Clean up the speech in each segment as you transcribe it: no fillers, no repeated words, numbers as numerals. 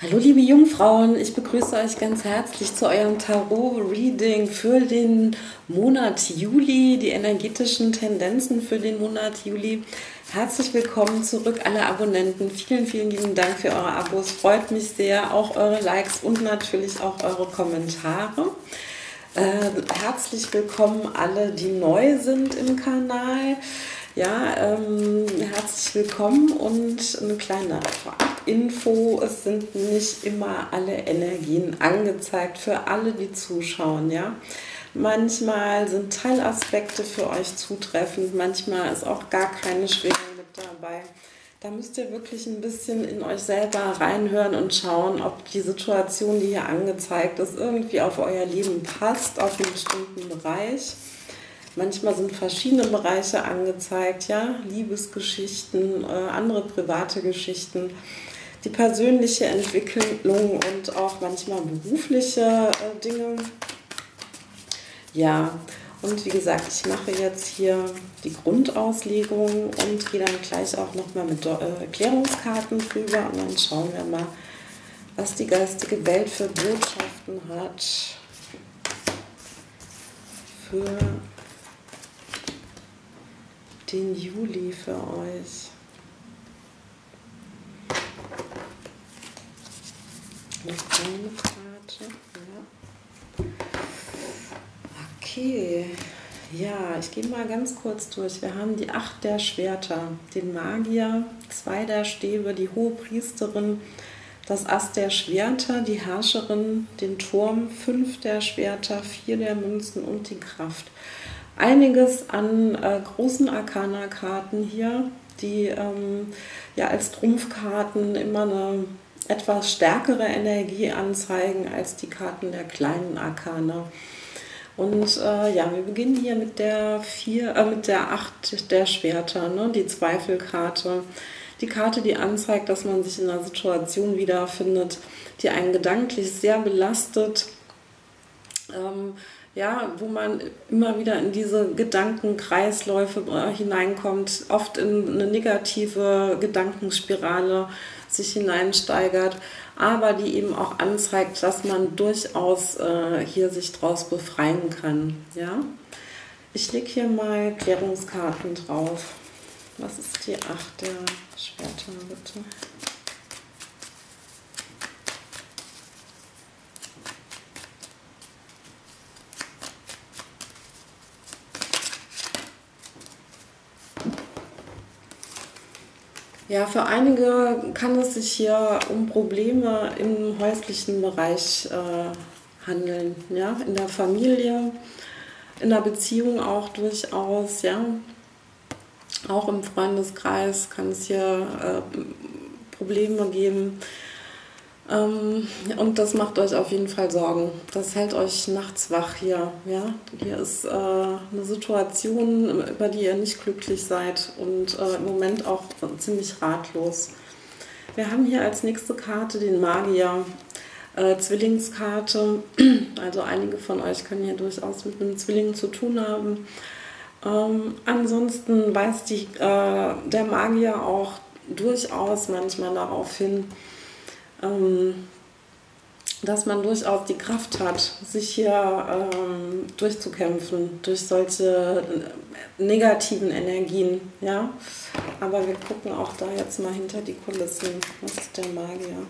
Hallo liebe Jungfrauen, ich begrüße euch ganz herzlich zu eurem Tarot-Reading für den Monat Juli, die energetischen Tendenzen für den Monat Juli. Herzlich willkommen zurück alle Abonnenten, vielen, vielen lieben Dank für eure Abos, freut mich sehr, auch eure Likes und natürlich auch eure Kommentare. Herzlich willkommen alle, die neu sind im Kanal. Ja, herzlich willkommen und eine kleine Vorab-Info. Es sind nicht immer alle Energien angezeigt für alle, die zuschauen. Ja? Manchmal sind Teilaspekte für euch zutreffend, manchmal ist auch gar keine Schwingung mit dabei. Da müsst ihr wirklich ein bisschen in euch selber reinhören und schauen, ob die Situation, die hier angezeigt ist, irgendwie auf euer Leben passt, auf einen bestimmten Bereich. Manchmal sind verschiedene Bereiche angezeigt, ja, Liebesgeschichten, andere private Geschichten, die persönliche Entwicklung und auch manchmal berufliche Dinge. Ja, und wie gesagt, ich mache jetzt hier die Grundauslegung und gehe dann gleich auch nochmal mit Erklärungskarten drüber und dann schauen wir mal, was die geistige Welt für Botschaften hat für den Juli für euch. Noch eine Karte. Ja. Okay. Ja, ich gehe mal ganz kurz durch. Wir haben die 8 der Schwerter, den Magier, 2 der Stäbe, die Hohepriesterin, das Ass der Schwerter, die Herrscherin, den Turm, 5 der Schwerter, 4 der Münzen und die Kraft. Einiges an großen Arkana-Karten hier, die ja als Trumpfkarten immer eine etwas stärkere Energie anzeigen als die Karten der kleinen Arkana. Und ja, wir beginnen hier mit der 8 der Schwerter, ne? Die Zweifelkarte. Die Karte, die anzeigt, dass man sich in einer Situation wiederfindet, die einen gedanklich sehr belastet. Ja, wo man immer wieder in diese Gedankenkreisläufe hineinkommt, oft in eine negative Gedankenspirale sich hineinsteigert, aber die eben auch anzeigt, dass man durchaus hier sich draus befreien kann. Ja? Ich lege hier mal Klärungskarten drauf. Was ist die 8 der Schwerter, bitte? Ja, für einige kann es sich hier um Probleme im häuslichen Bereich handeln, ja, in der Familie, in der Beziehung auch durchaus, ja, auch im Freundeskreis kann es hier Probleme geben. Und das macht euch auf jeden Fall Sorgen. Das hält euch nachts wach hier. Ja? Hier ist eine Situation, über die ihr nicht glücklich seid und im Moment auch ziemlich ratlos. Wir haben hier als nächste Karte den Magier, Zwillingskarte. Also einige von euch können hier durchaus mit einem Zwilling zu tun haben. Ansonsten weist der Magier auch durchaus manchmal darauf hin, dass man durchaus die Kraft hat, sich hier durchzukämpfen durch solche negativen Energien. Ja? Aber wir gucken auch da jetzt mal hinter die Kulissen. Was ist der Magier?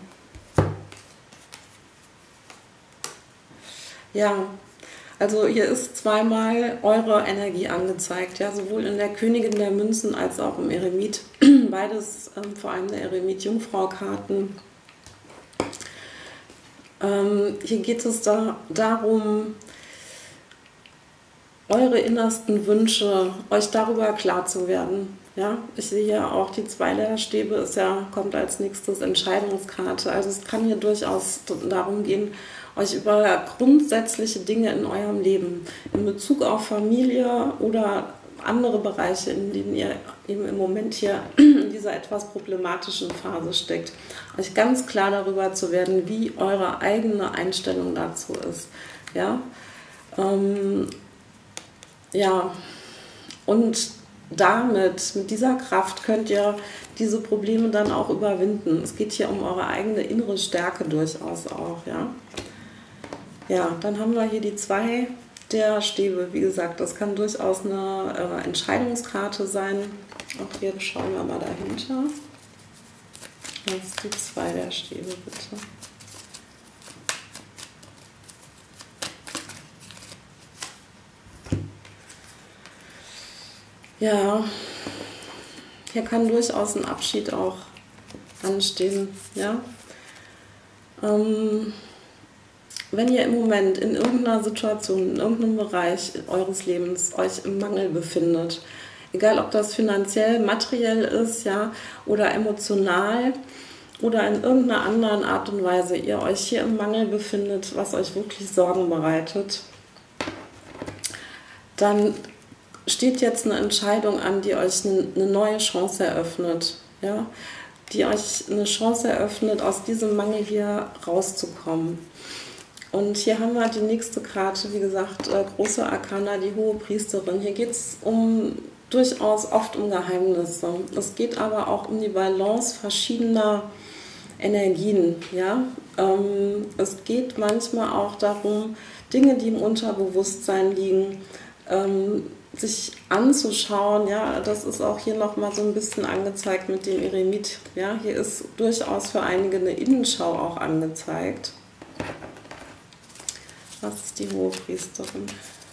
Ja, also hier ist zweimal eure Energie angezeigt, ja, sowohl in der Königin der Münzen als auch im Eremit. Beides, vor allem der Eremit-Jungfrau-Karten. Hier geht es darum, eure innersten Wünsche, euch darüber klar zu werden. Ja? Ich sehe ja auch die 2 der Stäbe, kommt als nächstes Entscheidungskarte. Also es kann hier durchaus darum gehen, euch über grundsätzliche Dinge in eurem Leben, in Bezug auf Familie oder andere Bereiche, in denen ihr eben im Moment hier in dieser etwas problematischen Phase steckt, euch ganz klar darüber zu werden, wie eure eigene Einstellung dazu ist. Ja, ja. Und mit dieser Kraft könnt ihr diese Probleme dann auch überwinden. Es geht hier um eure eigene innere Stärke durchaus auch, ja. Ja, dann haben wir hier die 2 der Stäbe. Wie gesagt, das kann durchaus eine Entscheidungskarte sein. Auch hier schauen wir mal dahinter. Jetzt die 2 der Stäbe, bitte. Ja, hier kann durchaus ein Abschied auch anstehen, ja. Wenn ihr im Moment in irgendeiner Situation, in irgendeinem Bereich eures Lebens euch im Mangel befindet, egal ob das finanziell, materiell ist, ja, oder emotional oder in irgendeiner anderen Art und Weise ihr euch hier im Mangel befindet, was euch wirklich Sorgen bereitet, dann steht jetzt eine Entscheidung an, die euch eine neue Chance eröffnet, ja, die euch eine Chance eröffnet, aus diesem Mangel hier rauszukommen. Und hier haben wir die nächste Karte, wie gesagt, große Arkana, die hohe Priesterin. Hier geht es durchaus oft um Geheimnisse. Es geht aber auch um die Balance verschiedener Energien. Ja? Es geht manchmal auch darum, Dinge, die im Unterbewusstsein liegen, sich anzuschauen. Ja? Das ist auch hier nochmal so ein bisschen angezeigt mit dem Eremit. Ja? Hier ist durchaus für einige eine Innenschau auch angezeigt. Was ist die hohe Priesterin?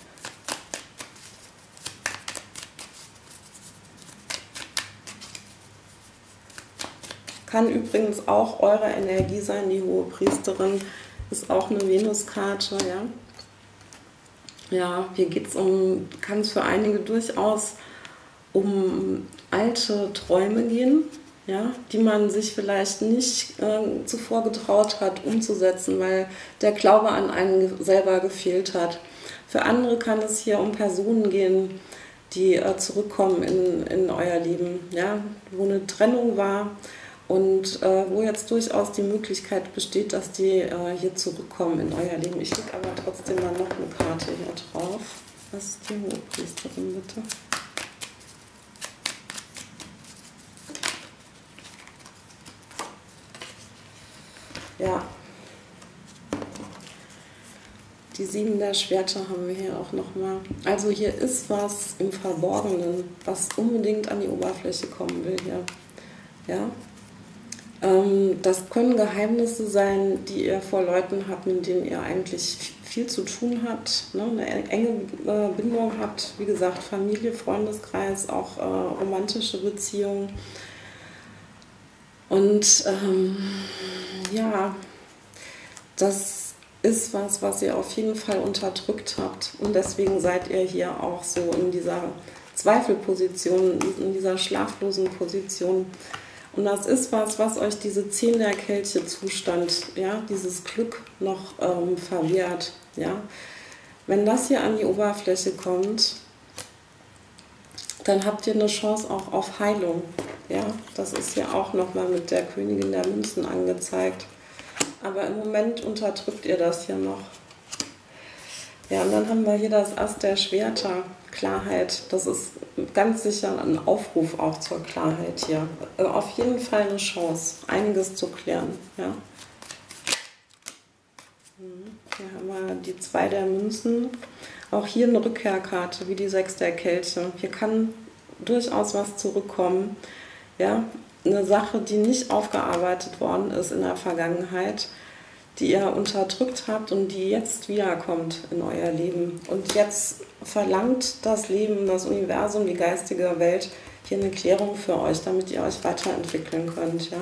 Kann übrigens auch eure Energie sein, die hohe Priesterin ist auch eine Venuskarte, ja. Ja, hier geht es kann es für einige durchaus um alte Träume gehen, ja, die man sich vielleicht nicht zuvor getraut hat umzusetzen, weil der Glaube an einen selber gefehlt hat. Für andere kann es hier um Personen gehen, die zurückkommen in euer Leben, ja, wo eine Trennung war und wo jetzt durchaus die Möglichkeit besteht, dass die hier zurückkommen in euer Leben. Ich lege aber trotzdem mal noch eine Karte hier drauf. Was ist die Hohepriesterin, bitte? Ja, die 7 der Schwerter haben wir hier auch nochmal. Also hier ist was im Verborgenen, was unbedingt an die Oberfläche kommen will hier. Ja? Das können Geheimnisse sein, die ihr vor Leuten habt, mit denen ihr eigentlich viel zu tun habt, ne? Eine enge Bindung habt, wie gesagt, Familie, Freundeskreis, auch romantische Beziehungen. Und ja, das ist was ihr auf jeden Fall unterdrückt habt. Und deswegen seid ihr hier auch so in dieser Zweifelposition, in dieser schlaflosen Position. Und das ist was euch diese 10 der Kelche Zustand, ja, dieses Glück noch verwehrt. Ja. Wenn das hier an die Oberfläche kommt, dann habt ihr eine Chance auch auf Heilung. Ja, das ist ja auch nochmal mit der Königin der Münzen angezeigt. Aber im Moment unterdrückt ihr das hier noch. Ja, und dann haben wir hier das Ass der Schwerter, Klarheit. Das ist ganz sicher ein Aufruf auch zur Klarheit hier. Auf jeden Fall eine Chance, einiges zu klären. Ja. Hier haben wir die 2 der Münzen. Auch hier eine Rückkehrkarte, wie die 6 der Kelche. Hier kann durchaus was zurückkommen. Ja, eine Sache, die nicht aufgearbeitet worden ist in der Vergangenheit, die ihr unterdrückt habt und die jetzt wiederkommt in euer Leben. Und jetzt verlangt das Leben, das Universum, die geistige Welt hier eine Klärung für euch, damit ihr euch weiterentwickeln könnt. Ja?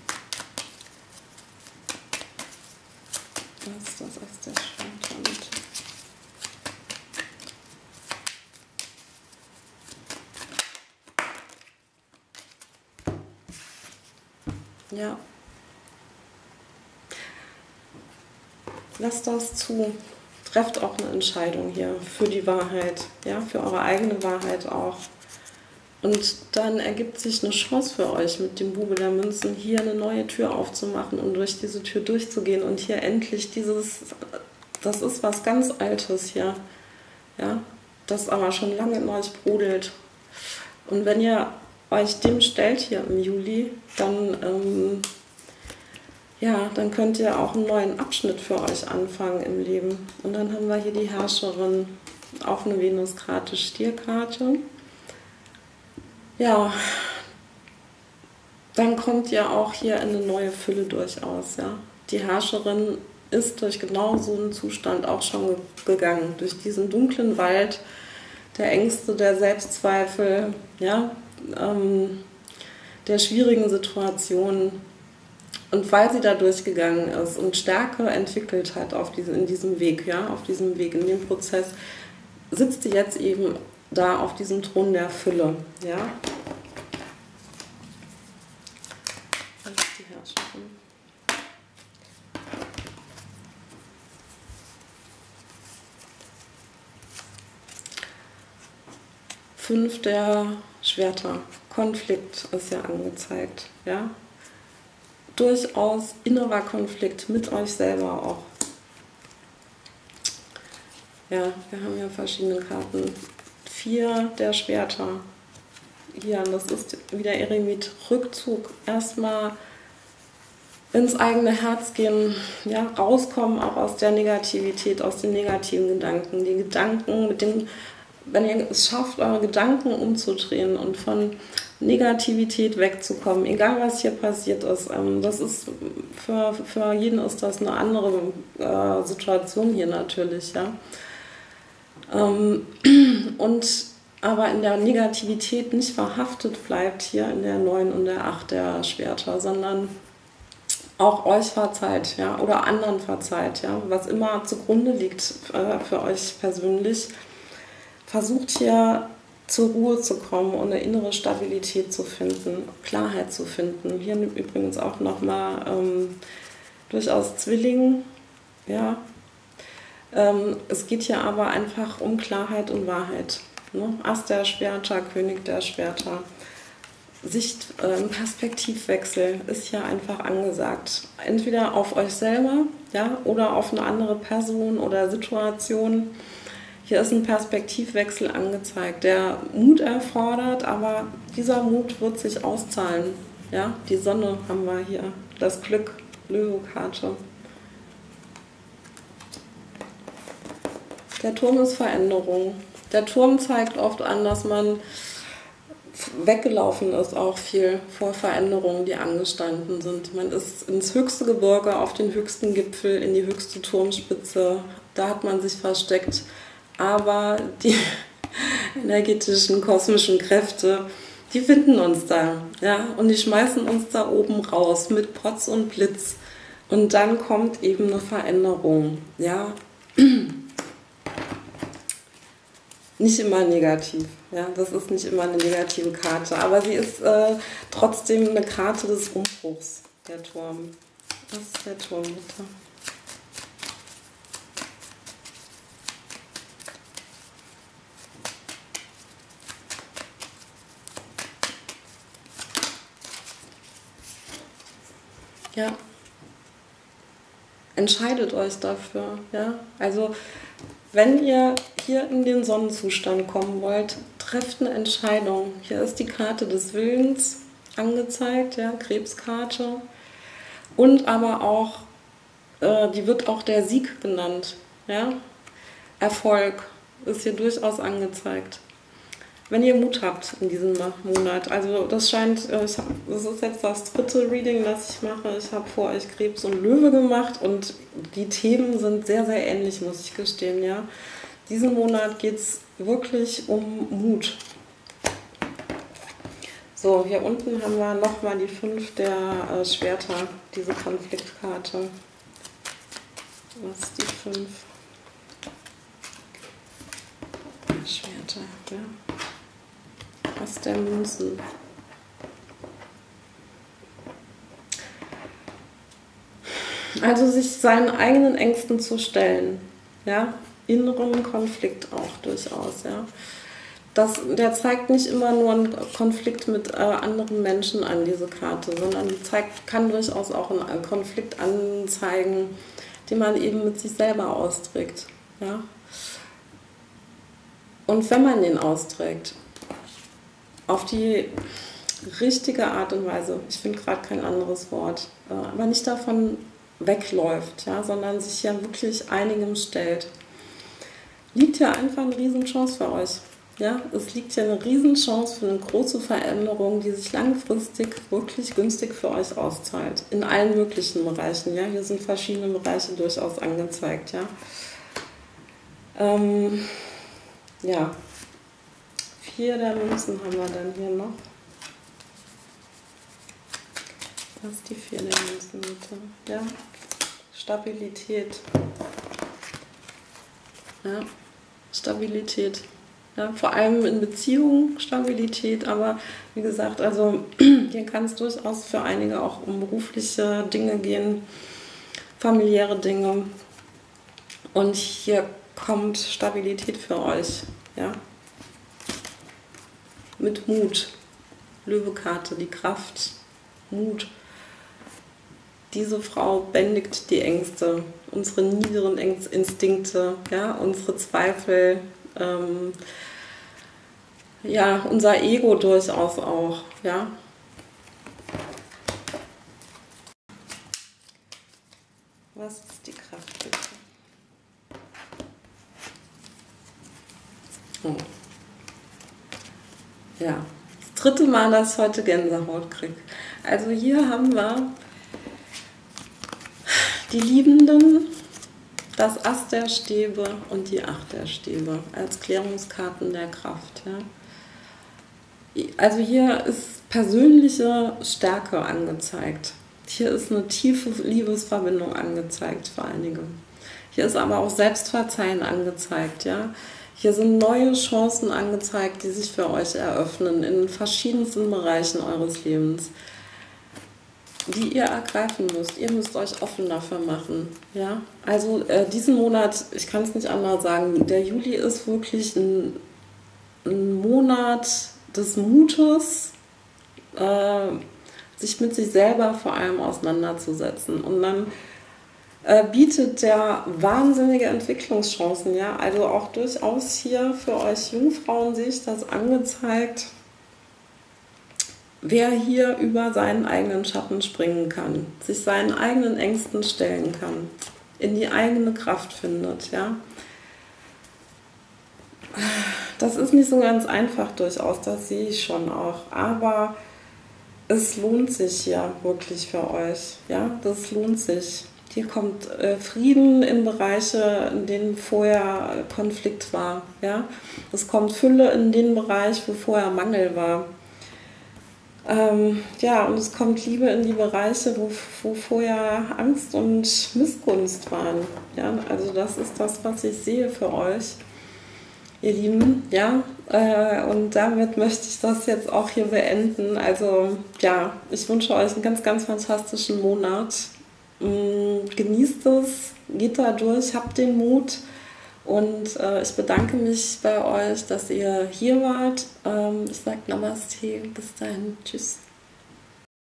Was ist das Ass der Schwerter, bitte? Ja. Lasst das zu. Trefft auch eine Entscheidung hier für die Wahrheit, ja, für eure eigene Wahrheit auch. Und dann ergibt sich eine Chance für euch mit dem Bube der Münzen, hier eine neue Tür aufzumachen und durch diese Tür durchzugehen und hier endlich das ist was ganz Altes hier, ja, das aber schon lange in euch brodelt. Und wenn ihr euch dem stellt hier im Juli, dann, ja, dann könnt ihr auch einen neuen Abschnitt für euch anfangen im Leben. Und dann haben wir hier die Herrscherin, auch eine Venuskarte, Stierkarte. Ja, dann kommt ihr auch hier in eine neue Fülle durchaus. Ja? Die Herrscherin ist durch genau so einen Zustand auch schon gegangen, durch diesen dunklen Wald der Ängste, der Selbstzweifel, ja, der schwierigen Situationen. Und weil sie da durchgegangen ist und Stärke entwickelt hat in diesem Weg, ja, auf diesem Weg, in dem Prozess, sitzt sie jetzt eben da auf diesem Thron der Fülle. Ja. Das ist die Herrscherin. 5 der Schwerter. Konflikt ist ja angezeigt. Ja? Durchaus innerer Konflikt mit euch selber auch. Ja, wir haben ja verschiedene Karten. 4 der Schwerter. Hier, das ist wieder Eremit. Rückzug. Erstmal ins eigene Herz gehen, ja, rauskommen auch aus der Negativität, aus den negativen Gedanken. Die Gedanken, mit denen, wenn ihr es schafft, eure Gedanken umzudrehen und von Negativität wegzukommen, egal was hier passiert ist, das ist für jeden ist das eine andere Situation hier natürlich, ja. Und aber in der Negativität nicht verhaftet bleibt hier in der 9 und der 8 der Schwerter, sondern auch euch verzeiht, ja, oder anderen verzeiht, ja, was immer zugrunde liegt für euch persönlich. Versucht hier zur Ruhe zu kommen und eine innere Stabilität zu finden, Klarheit zu finden. Hier übrigens auch nochmal durchaus Zwilling, ja. Es geht hier aber einfach um Klarheit und Wahrheit. Ne? Ass der Schwerter, König der Schwerter. Perspektivwechsel ist hier einfach angesagt. Entweder auf euch selber, ja, oder auf eine andere Person oder Situation. Hier ist ein Perspektivwechsel angezeigt, der Mut erfordert, aber dieser Mut wird sich auszahlen. Ja? Die Sonne haben wir hier, das Glück, Löwe-Karte. Der Turm ist Veränderung. Der Turm zeigt oft an, dass man weggelaufen ist, auch viel vor Veränderungen, die angestanden sind. Man ist ins höchste Gebirge, auf den höchsten Gipfel, in die höchste Turmspitze. Da hat man sich versteckt. Aber die energetischen, kosmischen Kräfte, die finden uns da. Ja? Und die schmeißen uns da oben raus mit Potz und Blitz. Und dann kommt eben eine Veränderung. Ja? Nicht immer negativ. Ja? Das ist nicht immer eine negative Karte. Aber sie ist trotzdem eine Karte des Umbruchs, der Turm. Das ist der Turm, bitte. Ja, entscheidet euch dafür. Ja? Also wenn ihr hier in den Sonnenzustand kommen wollt, trefft eine Entscheidung. Hier ist die Karte des Willens angezeigt, ja? Krebskarte. Und aber auch, die wird auch der Sieg genannt. Ja? Erfolg ist hier durchaus angezeigt. Wenn ihr Mut habt in diesem Monat, also das scheint, das ist jetzt das 3. Reading, das ich mache. Ich habe vor euch Krebs und Löwe gemacht und die Themen sind sehr, sehr ähnlich, muss ich gestehen. Ja. Diesen Monat geht es wirklich um Mut. So, hier unten haben wir nochmal die 5 der Schwerter, diese Konfliktkarte. Was ist die 5? Schwerter, ja. Aus der Münzen. Also sich seinen eigenen Ängsten zu stellen, ja, inneren Konflikt auch durchaus, ja. Der zeigt nicht immer nur einen Konflikt mit anderen Menschen an, diese Karte, sondern die kann durchaus auch einen Konflikt anzeigen, den man eben mit sich selber austrägt, ja. Und wenn man den austrägt, auf die richtige Art und Weise, ich finde gerade kein anderes Wort, aber nicht davon wegläuft, ja, sondern sich ja wirklich einigem stellt, liegt ja einfach eine Riesenchance für euch. Ja, es liegt ja eine Riesenchance für eine große Veränderung, die sich langfristig wirklich günstig für euch auszahlt. In allen möglichen Bereichen. Ja, hier sind verschiedene Bereiche durchaus angezeigt. Ja, ja. 4 der Münzen haben wir dann hier noch. Das ist die 4 der Münzen, bitte. Ja, Stabilität. Ja, Stabilität. Ja, vor allem in Beziehungen Stabilität, aber wie gesagt, also hier kann es durchaus für einige auch um berufliche Dinge gehen, familiäre Dinge. Und hier kommt Stabilität für euch. Ja? Mit Mut. Löwekarte, die Kraft, Mut. Diese Frau bändigt die Ängste, unsere niederen Instinkte, ja, unsere Zweifel, ja, unser Ego durchaus auch, ja. Was ist die Kraft, bitte? Oh. Ja, das 3. Mal, dass ich heute Gänsehaut kriege. Also hier haben wir die Liebenden, das Ass der Stäbe und die 8 der Stäbe als Klärungskarten der Kraft. Ja. Also hier ist persönliche Stärke angezeigt. Hier ist eine tiefe Liebesverbindung angezeigt für einige. Hier ist aber auch Selbstverzeihen angezeigt. Ja. Hier sind neue Chancen angezeigt, die sich für euch eröffnen in verschiedensten Bereichen eures Lebens, die ihr ergreifen müsst. Ihr müsst euch offen dafür machen. Ja? Also diesen Monat, ich kann es nicht anders sagen, der Juli ist wirklich ein Monat des Mutes, sich mit sich selber vor allem auseinanderzusetzen. Und dann bietet der wahnsinnige Entwicklungschancen. Ja? Also auch durchaus hier für euch Jungfrauen sehe ich das angezeigt, wer hier über seinen eigenen Schatten springen kann, sich seinen eigenen Ängsten stellen kann, in die eigene Kraft findet, ja. Das ist nicht so ganz einfach durchaus, das sehe ich schon auch, aber es lohnt sich ja wirklich für euch, ja, das lohnt sich. Hier kommt Frieden in Bereiche, in denen vorher Konflikt war, ja. Es kommt Fülle in den Bereich, wo vorher Mangel war. Ja, und es kommt Liebe in die Bereiche, wo vorher Angst und Missgunst waren. Ja, also das ist das, was ich sehe für euch, ihr Lieben. Ja, und damit möchte ich das jetzt auch hier beenden. Also ja, ich wünsche euch einen ganz, ganz fantastischen Monat. Genießt es, geht da durch, habt den Mut. Und ich bedanke mich bei euch, dass ihr hier wart. Ich sage Namaste, bis dahin, tschüss.